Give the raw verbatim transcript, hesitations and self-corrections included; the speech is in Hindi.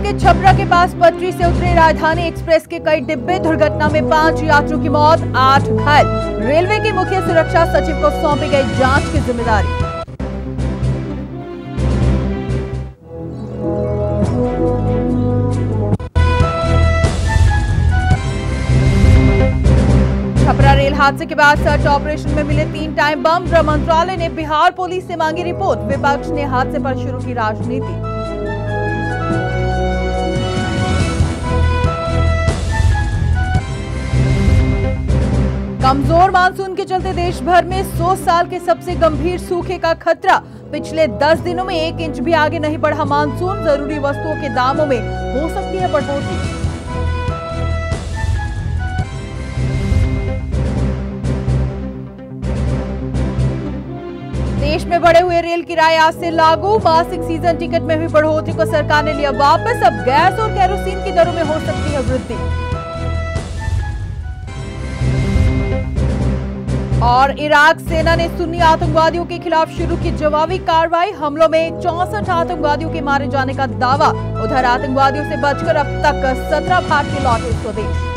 के छपरा के पास पटरी से उतरे राजधानी एक्सप्रेस के कई डिब्बे, दुर्घटना में पांच यात्रियों की मौत, आठ घायल। रेलवे के मुख्य सुरक्षा सचिव को सौंपी गई जांच की जिम्मेदारी। छपरा रेल हादसे के बाद सर्च ऑपरेशन में मिले तीन टाइम बम। गृह मंत्रालय ने बिहार पुलिस से मांगी रिपोर्ट। विपक्ष ने हादसे पर शुरू की राजनीति। कमजोर मानसून के चलते देश भर में सौ साल के सबसे गंभीर सूखे का खतरा। पिछले दस दिनों में एक इंच भी आगे नहीं बढ़ा मानसून। जरूरी वस्तुओं के दामों में हो सकती है बढ़ोतरी। देश में बढ़े हुए रेल किराए आज से लागू। मासिक सीजन टिकट में हुई बढ़ोतरी को सरकार ने लिया वापस। अब गैस और केरोसिन की दरों में हो सकती है वृद्धि। और इराक सेना ने सुन्नी आतंकवादियों के खिलाफ शुरू की जवाबी कार्रवाई। हमलों में चौसठ आतंकवादियों के मारे जाने का दावा। उधर आतंकवादियों से बचकर अब तक सत्रह भारतीय लौटे स्वदेश।